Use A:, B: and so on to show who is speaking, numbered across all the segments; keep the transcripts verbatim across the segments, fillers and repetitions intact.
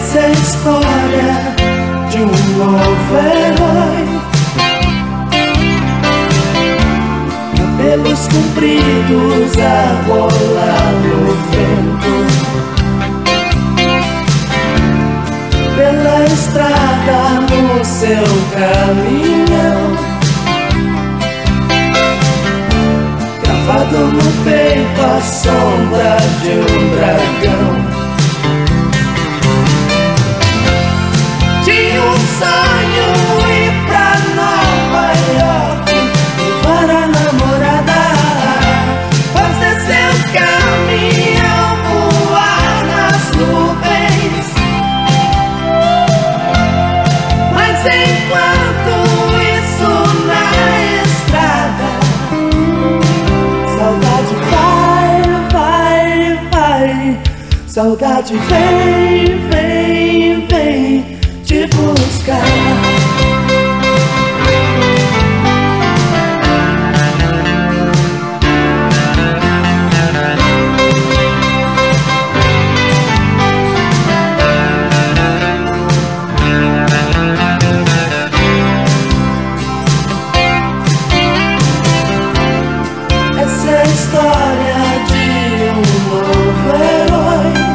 A: Essa é a história de um novo herói. Cabelos compridos a rolar no vento, pela estrada no seu caminhão, gravado no peito a sombra de um dragão. Tinha um sonho ir pra Nova York, levar a namorada, fazer seu caminhão voar nas nuvens. Mas enquanto isso na estrada, saudade vai, vai, vai. Saudade vem, vem, vem te buscar. Essa é a história de um novo herói.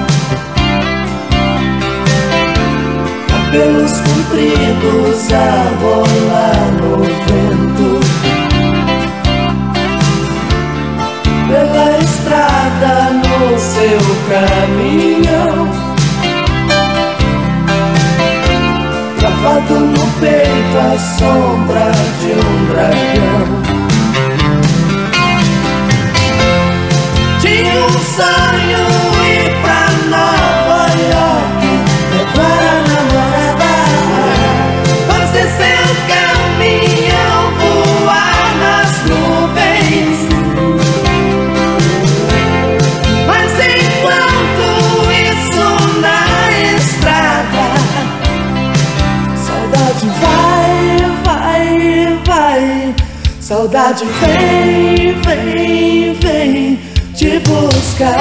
A: Cabelos compridos a rolar no vento, pela estrada no seu caminhão, gravado no peito a sombra de um dragão. Tinha um sonho ir pra Nova York, levar a namorada, fazer seu caminhão voar nas nuvens. Mas enquanto isso na estrada, saudade vai, vai, vai. Saudade vem, vem, vem te buscar.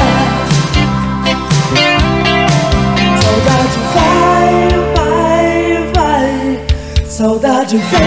A: Saudade vai, vai, vai. Saudade vem.